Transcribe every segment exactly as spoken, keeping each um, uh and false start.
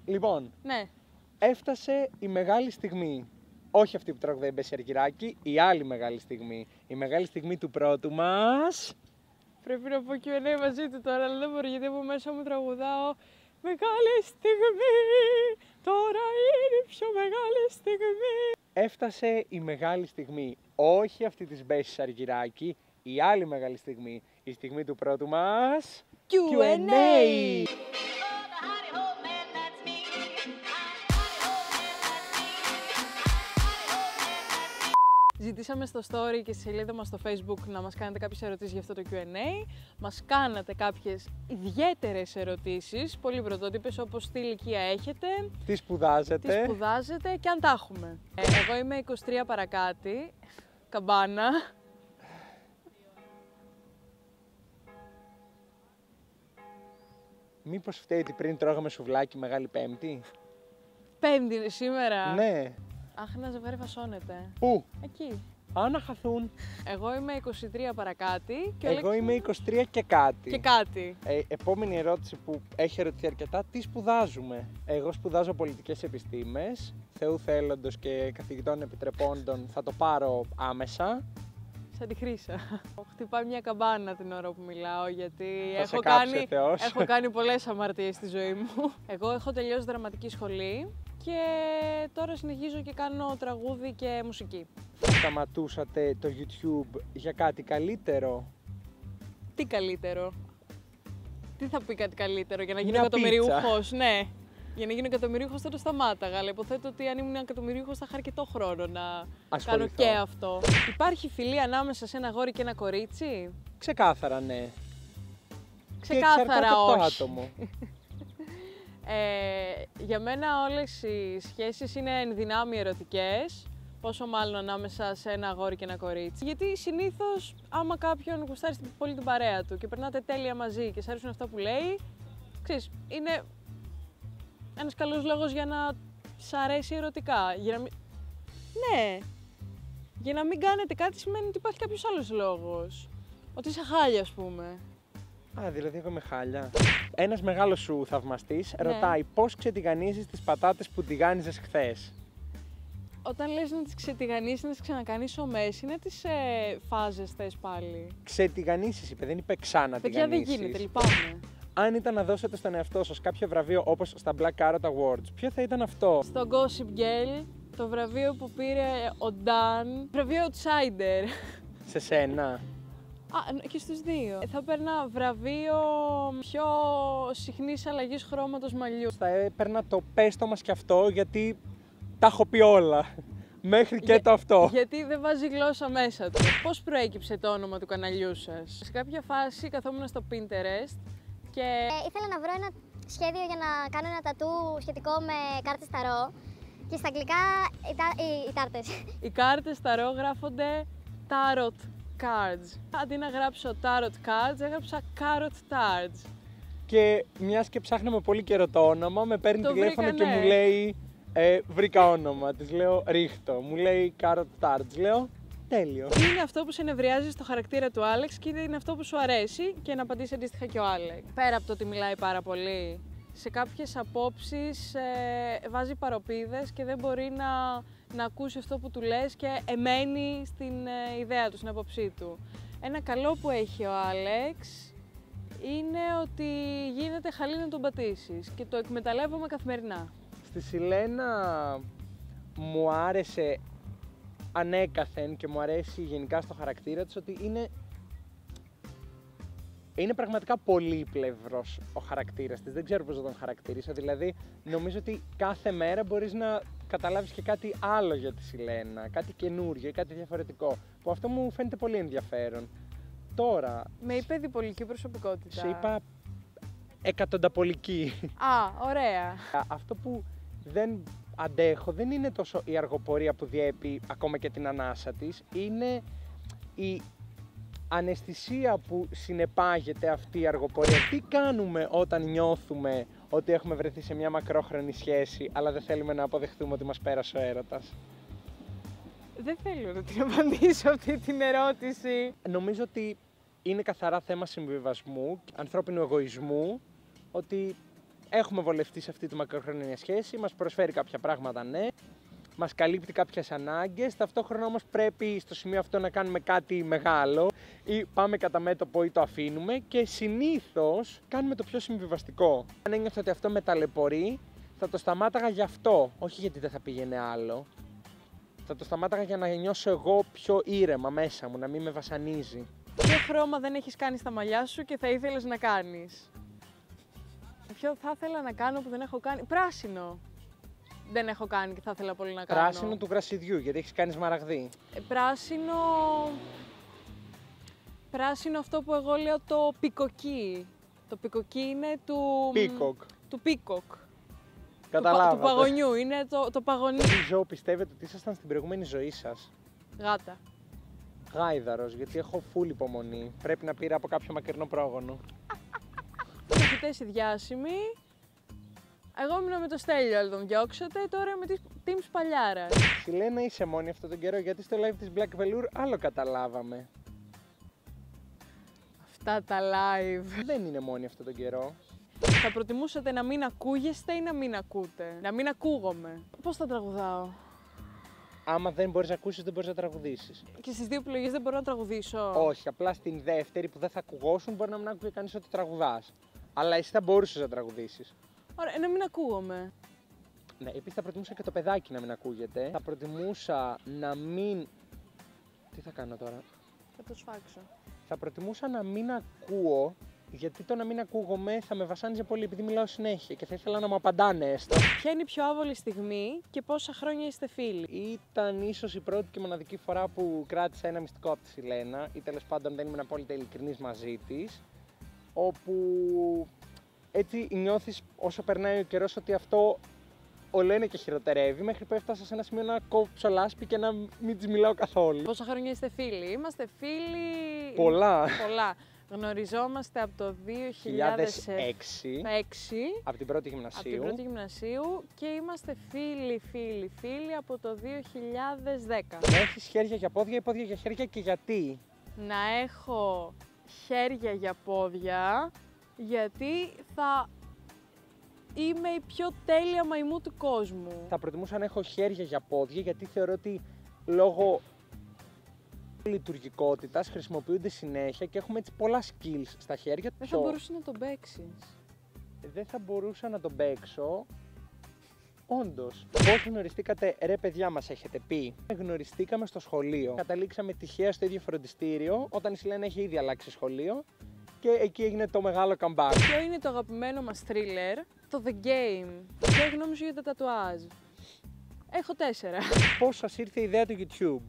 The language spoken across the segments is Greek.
Λοιπόν, Ναι. έφτασε η μεγάλη στιγμή. Όχι αυτή που τραγουδάει Μπέση Αργυράκη, η άλλη μεγάλη στιγμή. Η μεγάλη στιγμή του πρώτου μας. Πρέπει να πω κιου εν έι μαζί του τώρα, αλλά δεν μπορώ γιατί από μέσα μου τραγουδάω. Μεγάλη στιγμή, τώρα είναι η πιο μεγάλη στιγμή. Έφτασε η μεγάλη στιγμή. Όχι αυτή της Μπέσης Αργυράκη, η άλλη μεγάλη στιγμή. Η στιγμή του πρώτου μας. κιου εν έι! Ζητήσαμε στο story και στη σελίδα μας στο Facebook να μας κάνετε κάποιες ερωτήσεις για αυτό το κιου εν έι. Μας κάνατε κάποιες ιδιαίτερες ερωτήσεις, πολύ πρωτότυπες, όπως τι ηλικία έχετε, Τι σπουδάζετε. τι σπουδάζετε και αν τα έχουμε. Ε, εγώ είμαι είκοσι τρία παρακάτι, καμπάνα. Μήπως φταίει ότι πριν τρώγαμε σουβλάκι Μεγάλη Πέμπτη. Πέμπτη είναι σήμερα. Ναι. Αχ, ένα ζευγάρι φασώνεται. Πού? Εκεί. Άνα χαθούν. Εγώ είμαι είκοσι τρία παρακάτι και ο Εγώ Αλέξης είμαι είκοσι τρία και κάτι. και κάτι. Ε, επόμενη ερώτηση που έχει ερωτηθεί αρκετά, τι σπουδάζουμε. Εγώ σπουδάζω πολιτικές επιστήμες, Θεού θέλοντος και καθηγητών επιτρεπόντων θα το πάρω άμεσα. Σαν τη Χρύσα. Χτυπάει μια καμπάνα την ώρα που μιλάω, γιατί Θα σε έχω κάψει κάνει, ο Θεός. έχω κάνει πολλές αμαρτίες στη ζωή μου. Εγώ έχω τελειώσει δραματική σχολή και τώρα συνεχίζω και κάνω τραγούδι και μουσική. Σταματούσατε το YouTube για κάτι καλύτερο. Τι καλύτερο. Τι θα πει κάτι καλύτερο για να γίνω Μια εκατομμυριούχος, ναι. Για να γίνω εκατομμυριούχος θα το σταμάταγα, αλλά υποθέτω ότι αν ήμουν εκατομμυριούχος θα είχα αρκετό χρόνο να Ασχοληθώ. κάνω και αυτό. Υπάρχει φιλία ανάμεσα σε ένα αγόρι και ένα κορίτσι? Ξεκάθαρα ναι. Ξεκάθαρα και εξαρτάται από το όχι. άτομο. Ε, για μένα όλες οι σχέσεις είναι ενδυνάμει ερωτικές, πόσο μάλλον ανάμεσα σε ένα αγόρι και ένα κορίτσι. Γιατί συνήθως άμα κάποιον γουστάρει πολύ την παρέα του και περνάτε τέλεια μαζί και σ' αρέσουν αυτά που λέει, ξέρεις, είναι ένας καλός λόγος για να σ' αρέσει ερωτικά. Για να μην... Ναι, για να μην κάνετε κάτι σημαίνει ότι υπάρχει κάποιος άλλος λόγος. Ότι είσαι χάλια, ας πούμε. Α, δηλαδή εγώ είμαι χάλια. Ένας μεγάλος σου θαυμαστής Ναι. ρωτάει πώς ξετιγανίζεις τις πατάτες που τηγάνιζες χθες. Όταν λες να τις ξετιγανίσεις, να τις ξανακάνεις ομές ή να τις ε, φάζες θες πάλι? Ξετιγανίσεις είπε, δεν είπε ξανά Παιδιά, δεν τηγανίσεις. γίνεται, λυπάμαι. Αν ήταν να δώσετε στον εαυτό σας κάποιο βραβείο όπως στα Black Carrot Awards, ποιο θα ήταν αυτό? Στο Gossip Girl, το βραβείο που πήρε ο Νταν, βραβείο Outsider. Σε σένα. Α, και στους δύο. Θα παίρνα βραβείο πιο συχνής αλλαγής χρώματος μαλλιού. Θα έπαιρνα το πες το μας κι αυτό, γιατί τα έχω πει όλα. Μέχρι και Για- το αυτό. Γιατί δεν βάζει γλώσσα μέσα του. Πώς προέκυψε το όνομα του καναλιού σας? Σε κάποια φάση καθόμουν στο Pinterest και Ε, ήθελα να βρω ένα σχέδιο για να κάνω ένα τατού σχετικό με κάρτες ταρό. Και στα αγγλικά οι, τα, οι, οι τάρτες. οι κάρτες ταρό γράφονται Tarot Cards. Αντί να γράψω Tarot Cards, έγραψα Carrot Tarts. Και μιας και ψάχναμε πολύ καιρό το όνομα, με παίρνει Το τηλέφωνο βρήκα, και ναι. μου λέει ε, βρήκα όνομα. Της λέω ρίχτω. Μου λέει Carrot Tarts. Λέω τέλειο. Είναι αυτό που σε νευριάζει στο χαρακτήρα του Άλεξ και είναι αυτό που σου αρέσει και να απαντήσει αντίστοιχα και ο Άλεξ. Πέρα από το ότι μιλάει πάρα πολύ, σε κάποιες απόψεις ε, βάζει παροπίδες και δεν μπορεί να, να ακούσει αυτό που του λες και εμένει στην ε, ιδέα του, στην απόψή του. Ένα καλό που έχει ο Άλεξ είναι ότι γίνεται χαλή να τον πατήσεις και το εκμεταλλεύομαι καθημερινά. Στη Σιλένα μου άρεσε ανέκαθεν και μου αρέσει γενικά στο χαρακτήρα της ότι είναι, είναι πραγματικά πολύπλευρος ο χαρακτήρας της. Δεν ξέρω πώς να τον χαρακτηρίσω, δηλαδή νομίζω ότι κάθε μέρα μπορείς να καταλάβεις και κάτι άλλο για τη Σιλένα, κάτι καινούριο, κάτι διαφορετικό, που αυτό μου φαίνεται πολύ ενδιαφέρον. Τώρα, Με είπε διπολική προσωπικότητα. σε είπα εκατονταπολική. Α, ωραία. Αυτό που δεν αντέχω δεν είναι τόσο η αργοπορία που διέπει ακόμα και την ανάσα της, είναι η αναισθησία που συνεπάγεται αυτή η αργοπορία. Τι κάνουμε όταν νιώθουμε ότι έχουμε βρεθεί σε μια μακρόχρονη σχέση, αλλά δεν θέλουμε να αποδεχτούμε ότι μας πέρασε ο έρωτας? Δεν θέλω να την απαντήσω αυτή την ερώτηση. Νομίζω ότι είναι καθαρά θέμα συμβιβασμού, ανθρώπινου εγωισμού, ότι έχουμε βολευτεί σε αυτή τη μακροχρόνια σχέση, μας προσφέρει κάποια πράγματα, ναι. Μας καλύπτει κάποιες ανάγκες, ταυτόχρονα όμως πρέπει στο σημείο αυτό να κάνουμε κάτι μεγάλο ή πάμε κατά μέτωπο ή το αφήνουμε και συνήθως κάνουμε το πιο συμβιβαστικό. Αν ένιωθα ότι αυτό με ταλαιπωρεί, θα το σταμάταγα γι' αυτό, όχι γιατί δεν θα πήγαινε άλλο. Θα το σταμάταγα για να νιώσω εγώ πιο ήρεμα μέσα μου, να μην με βασανίζει. Ποιο χρώμα δεν έχεις κάνει στα μαλλιά σου και θα ήθελες να κάνεις? Ποιο θα ήθελα να κάνω που δεν έχω κάνει? Πράσινο. Δεν έχω κάνει και θα ήθελα πολύ να κάνω. Πράσινο του γρασιδιού, γιατί έχεις κάνει σμαραγδί. Ε, πράσινο... Πράσινο αυτό που εγώ λέω το πικοκί. Το πικοκί είναι του... Πίκοκ. Του πίκοκ. Καταλάβατε. Του, πα... του παγωνιού, είναι το, το παγωνί. Τι ζώο πιστεύετε ότι ήσασταν στην προηγούμενη ζωή σας? Γάτα. Γάιδαρος, γιατί έχω φουλ υπομονή. Πρέπει να πήρα από κάποιο μακρινό πρόγονο. Μαθητές οι διάσημοι. Εγώ ήμουν με το Στέλιο, αλλά τον διώξατε. Τώρα με τη Team Σπαλιάρα. Σιλένα, είσαι μόνη αυτόν τον καιρό, γιατί στο live της Black Velour άλλο καταλάβαμε. Αυτά τα live. Δεν είναι μόνη αυτόν τον καιρό. Θα προτιμούσατε να μην ακούγεστε ή να μην ακούτε? Να μην ακούγομαι. Πώς θα τραγουδάω? Άμα δεν μπορείς να ακούσεις, δεν μπορείς να τραγουδήσεις. Και στις δύο επιλογές δεν μπορώ να τραγουδήσω. Όχι, απλά στην δεύτερη που δεν θα ακουγόσουν μπορεί να μην άκουγε κανείς ότι τραγουδάς. Αλλά εσύ θα μπορούσες να τραγουδήσεις. Ωραία, να μην ακούγομαι. Ναι, επίσης θα προτιμούσα και το παιδάκι να μην ακούγεται. Θα προτιμούσα να μην... Τι θα κάνω τώρα? Θα το σφάξω. Θα προτιμούσα να μην ακούω, γιατί το να μην ακούγομαι θα με βασάνιζε πολύ επειδή μιλάω συνέχεια και θα ήθελα να μου απαντάνε έστω. Ποια είναι η πιο άβολη στιγμή και πόσα χρόνια είστε φίλοι? Ήταν ίσως η πρώτη και μοναδική φορά που κράτησα ένα μυστικό από τη Σιλένα ή τέλος πάντων δεν ήμουν απόλυτα ειλικρινής μαζί της, όπου έτσι νιώθεις όσο περνάει ο καιρός ότι αυτό όλο είναι και χειροτερεύει, μέχρι που έφτασα σε ένα σημείο να κόψω λάσπη και να μην της μιλάω καθόλου. Πόσα χρόνια είστε φίλοι? Είμαστε φίλοι... Πολλά. Πολλά. Γνωριζόμαστε από το δύο χιλιάδες έξι, από την πρώτη γυμνασίου. από την πρώτη γυμνασίου και είμαστε φίλοι, φίλοι, φίλοι από το δύο χιλιάδες δέκα. Να έχεις χέρια για πόδια ή πόδια για χέρια και γιατί? Να έχω χέρια για πόδια, γιατί θα είμαι η πιο τέλεια μαϊμού του κόσμου. Θα προτιμούσα να έχω χέρια για πόδια, γιατί θεωρώ ότι λόγω λειτουργικότητας χρησιμοποιούνται συνέχεια και έχουμε έτσι πολλά skills στα χέρια. Δεν θα μπορούσε να τον παίξεις. Δεν θα μπορούσα να τον παίξω. Όντως. Πώς γνωριστήκατε, ρε παιδιά, μας έχετε πει? Γνωριστήκαμε στο σχολείο. Καταλήξαμε τυχαία στο ίδιο φροντιστήριο, όταν η Σιλένα είχε ήδη αλλάξει σχολείο. Και εκεί έγινε το μεγάλο comeback. Ποιο είναι το αγαπημένο μας thriller? Το The Game. Ποια η γνώμη σου για τα τατουάζ? Έχω τέσσερα. Πώς σας ήρθε η ιδέα του YouTube?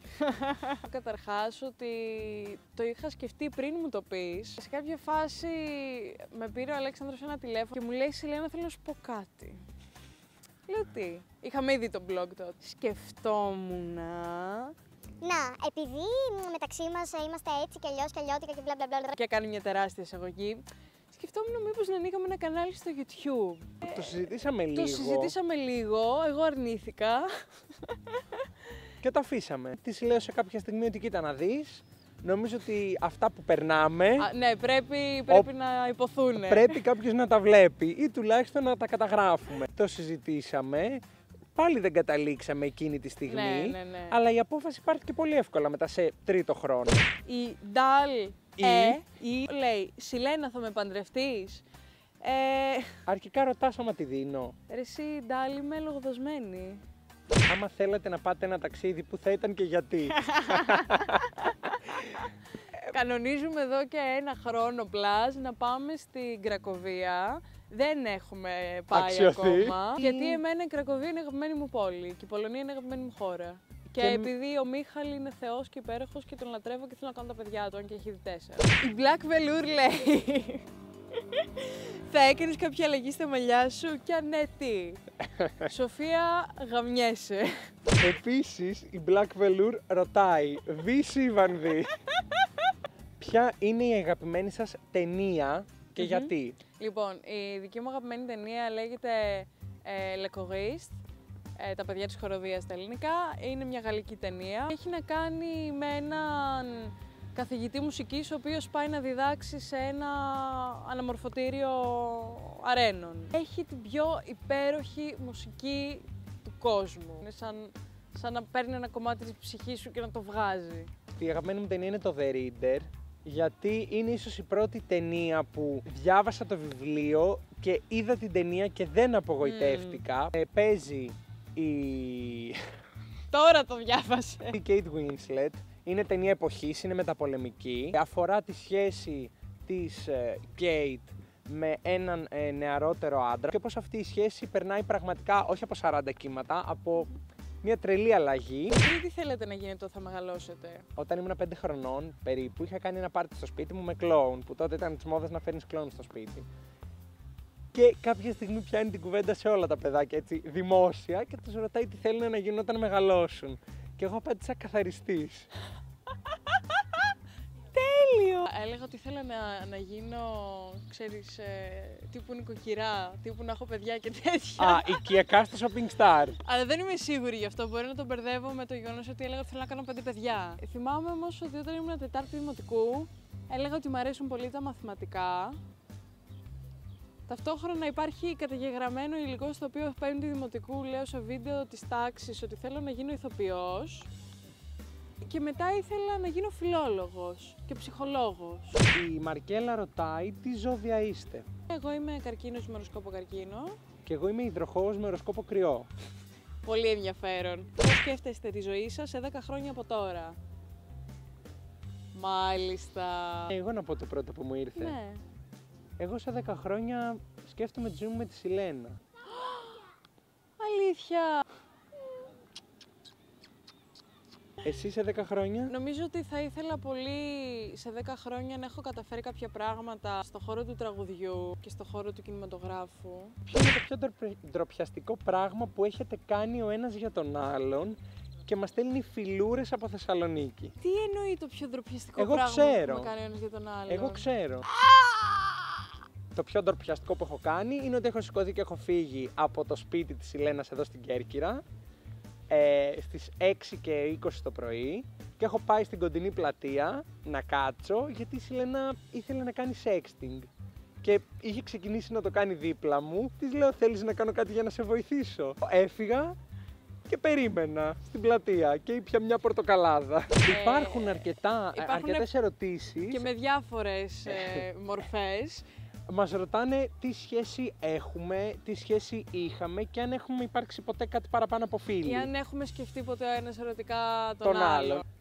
Καταρχάς ότι το είχα σκεφτεί πριν μου το πεις. Σε κάποια φάση με πήρε ο Αλέξανδρος ένα τηλέφωνο και μου λέει «Σιλένα, θέλω να σου πω κάτι». Λέω τι? Είχαμε ήδη το blog τότε. Σκεφτόμουν να, επειδή μεταξύ μας είμαστε έτσι και αλλιώς και αλλιώτικα και μπλα μπλα μπλα. Και κάνει μια τεράστια εισαγωγή. Σκεφτόμουν μήπως να ανοίγαμε ένα κανάλι στο YouTube. Το συζητήσαμε λίγο. Το συζητήσαμε λίγο, εγώ αρνήθηκα. Και το αφήσαμε. Τη λέω σε κάποια στιγμή ότι κοίτα να δεις, νομίζω ότι αυτά που περνάμε... Α, ναι, πρέπει, πρέπει ο... να υποθούν. Πρέπει κάποιος να τα βλέπει ή τουλάχιστον να τα καταγράφουμε. Το συζητήσαμε. Πάλι δεν καταλήξαμε εκείνη τη στιγμή, ναι, ναι, ναι. αλλά η απόφαση πάρθηκε πολύ εύκολα μετά σε τρίτο χρόνο. Η Ντάλ η... Ε, η... λέει, Σιλένα θα με παντρευτείς? Ε... Αρχικά ρωτάς άμα τη δίνω. Ρε εσύ Ντάλ, είμαι λογοδοσμένη. Άμα θέλετε να πάτε ένα ταξίδι, που θα ήταν και γιατί? Κανονίζουμε εδώ και ένα χρόνο πλάς να πάμε στην Κρακοβία. Δεν έχουμε πάει Αξιωθεί. ακόμα. Γιατί εμένα η Κρακοβία είναι η αγαπημένη μου πόλη και η Πολωνία είναι η αγαπημένη μου χώρα. Και, και επειδή ο Μίχαλ είναι θεός και υπέροχος και τον λατρεύω και θέλω να κάνω τα παιδιά του, αν και έχει δει τέσσερα. Η Black Velour λέει, θα έκανες κάποια αλλαγή στα μαλλιά σου? Και αν ναι, τι? Σοφία, γαμιέσαι. Επίσης, η Black Velour ρωτάει, Βι Σίβανδη, ποια είναι η αγαπημένη σας ταινία και mm-hmm. γιατί? Λοιπόν, η δική μου αγαπημένη ταινία λέγεται ε, Le Choriste, ε, τα παιδιά της χοροδίας στα ελληνικά. Είναι μια γαλλική ταινία. Έχει να κάνει με έναν καθηγητή μουσικής, ο οποίος πάει να διδάξει σε ένα αναμορφωτήριο αρένων. Έχει την πιο υπέροχη μουσική του κόσμου. Είναι σαν, σαν να παίρνει ένα κομμάτι της ψυχής σου και να το βγάζει. Η αγαπημένη μου ταινία είναι το The Reader, γιατί είναι ίσως η πρώτη ταινία που διάβασα το βιβλίο και είδα την ταινία και δεν απογοητεύτηκα. Mm. Ε, παίζει η... Τώρα το διάβασε. Η Kate Winslet. Είναι ταινία εποχής, είναι μεταπολεμική. Αφορά τη σχέση της ε, Kate με έναν ε, νεαρότερο άντρα και πώς αυτή η σχέση περνάει πραγματικά όχι από σαράντα κύματα, από μια τρελή αλλαγή. Τι θέλετε να γίνετε όταν θα μεγαλώσετε? Όταν ήμουν πέντε χρονών περίπου, είχα κάνει ένα πάρτι στο σπίτι μου με κλόουν, που τότε ήταν της μόδας να φέρνεις κλόουν στο σπίτι. Και κάποια στιγμή πιάνει την κουβέντα σε όλα τα παιδάκια έτσι δημόσια και τους ρωτάει τι θέλουν να γίνουν όταν μεγαλώσουν. Και εγώ απάντησα καθαριστής. Τέλειο! Έλεγα ότι ήθελα να, να γίνω, ξέρεις, ε, τύπου νοικοκυρά, τύπου να έχω παιδιά και τέτοια. Α, οικιακά στο shopping star. Αλλά δεν είμαι σίγουρη γι' αυτό. Μπορεί να τον μπερδεύω με το γεγονός ότι έλεγα ότι θέλω να κάνω πέντε παιδιά. Θυμάμαι όμως ότι όταν ήμουν τετάρτη δημοτικού, έλεγα ότι μου αρέσουν πολύ τα μαθηματικά. Ταυτόχρονα υπάρχει καταγεγραμμένο υλικό στο οποίο πέμπτη δημοτικού λέω σε βίντεο της τάξης ότι θέλω να γίνω ηθοποιός. Και μετά ήθελα να γίνω φιλόλογος και ψυχολόγος. Η Μαρκέλα ρωτάει τι ζώδια είστε. Εγώ είμαι καρκίνος με οροσκόπο καρκίνο. Και εγώ είμαι υδροχόος με οροσκόπο κρυό. Πολύ ενδιαφέρον. Πώς σκέφτεστε τη ζωή σας σε δέκα χρόνια από τώρα? Μάλιστα. Εγώ να πω το πρώτο που μου ήρθε. Ναι. Εγώ σε δέκα χρόνια σκέφτομαι τη ζωή μου με τη Σιλένα. Αλήθεια. Εσύ σε δέκα χρόνια? Νομίζω ότι θα ήθελα πολύ σε δέκα χρόνια να έχω καταφέρει κάποια πράγματα στο χώρο του τραγουδιού και στο χώρο του κινηματογράφου. Ποιο είναι το πιο ντροπιαστικό πράγμα που έχετε κάνει ο ένας για τον άλλον και μας στέλνει φιλούρες από Θεσσαλονίκη? Τι εννοεί το πιο ντροπιαστικό Εγώ πράγμα ξέρω. που έχουμε κάνει ο ένας για τον άλλον? Εγώ ξέρω. Το πιο ντροπιαστικό που έχω κάνει είναι ότι έχω σηκωθεί και έχω φύγει από το σπίτι της Ηλένας εδώ στην Κέρκυρα ε, στις έξι και είκοσι το πρωί και έχω πάει στην κοντινή πλατεία να κάτσω γιατί η Σιλένα ήθελε να κάνει sexting και είχε ξεκινήσει να το κάνει δίπλα μου. Της λέω θέλεις να κάνω κάτι για να σε βοηθήσω? Έφυγα και περίμενα στην πλατεία και ήπια μια πορτοκαλάδα. Ε, υπάρχουν αρκετά, υπάρχουν αρκετές ερωτήσεις και με διάφορες ε, μορφές. Μας ρωτάνε τι σχέση έχουμε, τι σχέση είχαμε και αν έχουμε υπάρξει ποτέ κάτι παραπάνω από φίλοι. Και αν έχουμε σκεφτεί ποτέ ο ένας ερωτικά τον, τον άλλο. άλλο.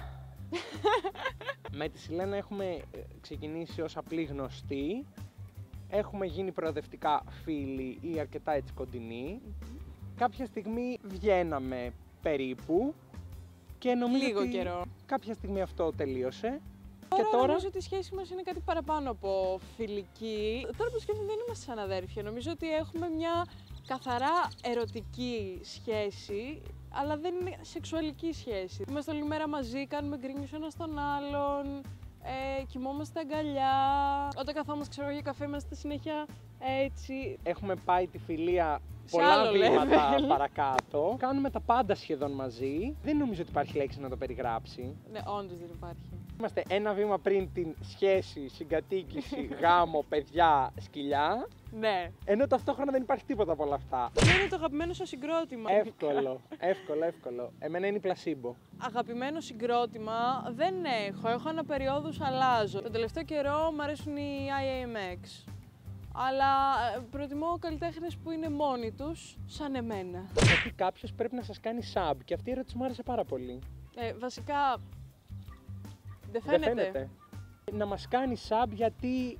Με τη Σιλένα έχουμε ξεκινήσει ως απλοί γνωστοί. Έχουμε γίνει προοδευτικά φίλοι ή αρκετά έτσι κοντινοί. Mm-hmm. Κάποια στιγμή βγαίναμε περίπου και νομίζω Λίγο ότι καιρό. κάποια στιγμή αυτό τελείωσε. Τώρα, Και τώρα νομίζω ότι η σχέση μας είναι κάτι παραπάνω από φιλική. Τώρα που σκέφτομαι δεν είμαστε σαν αδέρφια. Νομίζω ότι έχουμε μια καθαρά ερωτική σχέση, αλλά δεν είναι σεξουαλική σχέση. Είμαστε όλη μέρα μαζί, κάνουμε γκρίνιους ένας τον άλλον, ε, κοιμόμαστε αγκαλιά. Όταν καθόμαστε ξέρω για καφέ είμαστε συνέχεια έτσι. Έχουμε πάει τη φιλία Σε πολλά άλλο βήματα level. παρακάτω. Κάνουμε τα πάντα σχεδόν μαζί. Δεν νομίζω ότι υπάρχει λέξη να το περιγράψει. Ναι, όντως δεν υπάρχει. Είμαστε ένα βήμα πριν την σχέση, συγκατοίκηση, γάμο, παιδιά, σκυλιά. Ναι. Ενώ ταυτόχρονα δεν υπάρχει τίποτα από όλα αυτά. Ποιο είναι το αγαπημένο σου συγκρότημα? Εύκολο, εύκολο, εύκολο. Εμένα είναι η πλασίμπο. Αγαπημένο συγκρότημα δεν έχω. Έχω αναπεριόδους, αλλάζω. Τον τελευταίο καιρό μου αρέσουν οι άι έι εμ εξ. Αλλά ε, προτιμώ καλλιτέχνες που είναι μόνοι τους, σαν εμένα. Γιατί κάποιος πρέπει να σας κάνει sub και αυτή η ερώτηση μου άρεσε πάρα πολύ. Ε, βασικά, δεν φαίνεται. Δεν φαίνεται. Να μας κάνει sub γιατί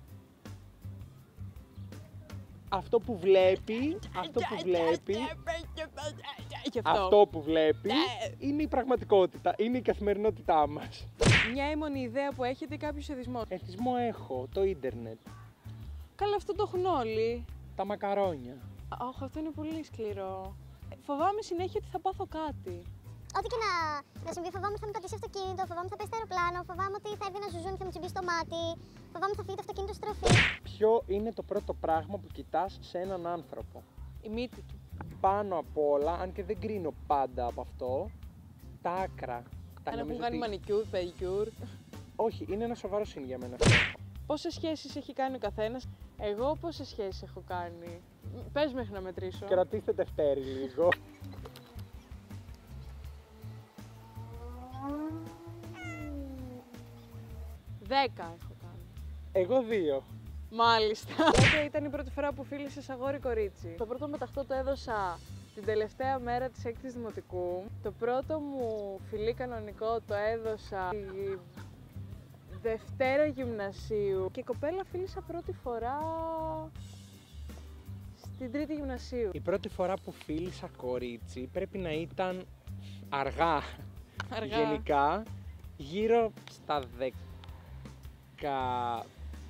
αυτό που βλέπει, αυτό που βλέπει, Και αυτό. αυτό που βλέπει είναι η πραγματικότητα, είναι η καθημερινότητά μας. Μια έμμονη ιδέα που έχετε ή κάποιο ειδισμό? Εθισμό έχω, το ίντερνετ, Καλά, αυτό το έχουν όλοι. τα μακαρόνια. Αχ, αυτό είναι πολύ σκληρό. Ε, Φοβάμαι συνέχεια ότι θα πάθω κάτι. Ό,τι και να, να συμβεί, φοβάμαι ότι θα με πατήσει αυτοκίνητο, φοβάμαι ότι θα πέσει το αεροπλάνο, φοβάμαι ότι θα έρθει ένα ζουζούνι και θα μου τσιμπήσει το μάτι, φοβάμαι ότι θα φύγει το αυτοκίνητο στροφή. Ποιο είναι το πρώτο πράγμα που κοιτάς σε έναν άνθρωπο? Η μύτη του. Πάνω απ' όλα, αν και δεν κρίνω πάντα από αυτό, τα άκρα. Τα Αν έχουν νομίζω κάνει ότι μανικιούρ, παιδικιούρ. Όχι, είναι ένα σοβαρό συν για μένα αυτό. Πόσες σχέσεις έχει κάνει ο καθένας? Εγώ πόσες σχέσεις έχω κάνει? Πες μέχρι να μετρήσω. Κρατήστε τευτέρι λίγο. Δέκα έχω κάνει. Εγώ δύο. Μάλιστα. Τότε ήταν η πρώτη φορά που φίλησες αγόρι κορίτσι. Το πρώτο μεταχτό το έδωσα την τελευταία μέρα της έκτης δημοτικού. Το πρώτο μου φιλί κανονικό το έδωσα τη Δευτέρα γυμνασίου. Και η κοπέλα φίλησα πρώτη φορά στην τρίτη γυμνασίου. Η πρώτη φορά που φίλησα κορίτσι πρέπει να ήταν αργά. Αργά. Γενικά, γύρω στα δεκαεπτά.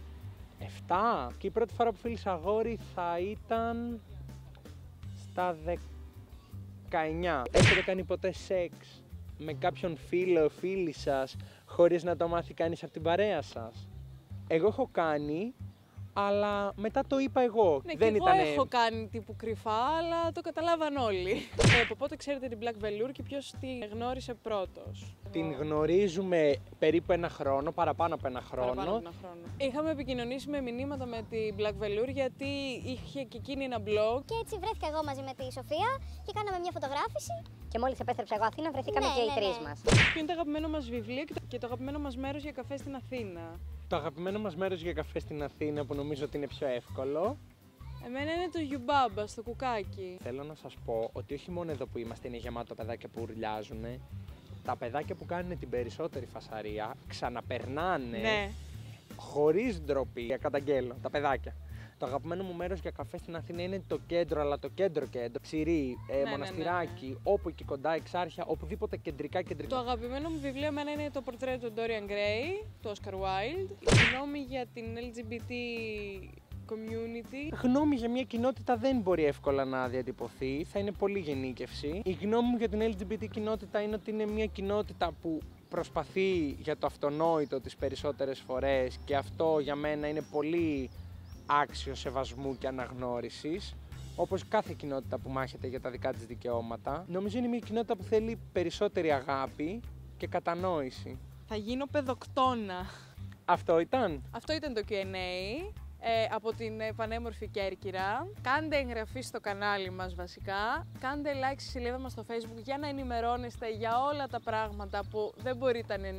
Και η πρώτη φορά που φίλησα αγόρι θα ήταν στα δεκαεννιά. Έχετε κάνει ποτέ σεξ με κάποιον φίλο, φίλη σας, χωρίς να το μάθει κανείς από την παρέα σας? Εγώ έχω κάνει, αλλά μετά το είπα εγώ. Ναι, Δεν και ήτανε... εγώ έχω κάνει τύπου κρυφά, αλλά το καταλάβαν όλοι. ε, από πότε ξέρετε την Black Velour και ποιος τη γνώρισε πρώτος? Την γνωρίζουμε περίπου ένα χρόνο, παραπάνω από ένα χρόνο. Παραπάνω από ένα χρόνο. Είχαμε επικοινωνήσει με μηνύματα με την Black Velour γιατί είχε και εκείνη ένα blog. Και έτσι βρέθηκα εγώ μαζί με τη Σοφία και κάναμε μια φωτογράφηση. Και μόλις επέστρεψα εγώ Αθήνα, βρεθήκαμε Ναι, και οι ναι, τρεις ναι. μας. Ποιο είναι το αγαπημένο μας βιβλίο και το, και το αγαπημένο μας μέρος για καφέ στην Αθήνα? Το αγαπημένο μας μέρος για καφέ στην Αθήνα, που νομίζω ότι είναι πιο εύκολο. Εμένα είναι το Γιουμπάμπα στο Κουκάκι. Θέλω να σας πω ότι όχι μόνο εδώ που είμαστε είναι γεμάτο παιδάκια που ουρλιάζουν. Τα παιδάκια που κάνουν την περισσότερη φασαρία ξαναπερνάνε Ναι. χωρίς ντροπή. Για καταγγέλλω, τα παιδάκια. Το αγαπημένο μου μέρος για καφέ στην Αθήνα είναι το κέντρο, αλλά το κέντρο-κέντρο. Ψηρή, ε, Ναι, ναι, Μοναστηράκι, ναι, ναι. όπου εκεί κοντά, Εξάρχεια, οπουδήποτε κεντρικά κεντρικά. Το αγαπημένο μου βιβλίο εμένα είναι το πορτρέτο του Dorian Gray, του Oscar Wilde. Η γνώμη για την ελ τζι μπι τι community. Γνώμη για μια κοινότητα δεν μπορεί εύκολα να διατυπωθεί, θα είναι πολύ γενίκευση. Η γνώμη μου για την ελ τζι μπι τι κοινότητα είναι ότι είναι μια κοινότητα που προσπαθεί για το αυτονόητο τις περισσότερες φορές και αυτό για μένα είναι πολύ άξιο σεβασμού και αναγνώρισης. Όπως κάθε κοινότητα που μάχεται για τα δικά της δικαιώματα. Νομίζω είναι μια κοινότητα που θέλει περισσότερη αγάπη και κατανόηση. Θα γίνω παιδοκτόνα. Αυτό ήταν. Αυτό ήταν το κιου εντ έι ε, από την ε, πανέμορφη Κέρκυρα. Κάντε εγγραφή στο κανάλι μας βασικά. Κάντε like στη σελίδα μας στο Facebook για να ενημερώνεστε για όλα τα πράγματα που δεν μπορείτε να...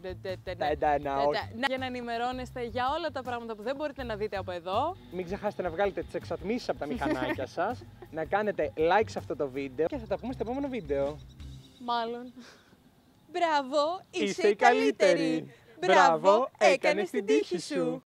Για να ενημερώνεστε για όλα τα πράγματα που δεν μπορείτε να δείτε από εδώ. Μην ξεχάσετε να βγάλετε τις εξατμίσεις από τα μηχανάκια σας, να κάνετε like σε αυτό το βίντεο και θα τα πούμε στο επόμενο βίντεο. Μάλλον. Μπράβο, είσαι, Είσαι η η καλύτερη. καλύτερη. Μπράβο, έκανες την τύχη σου.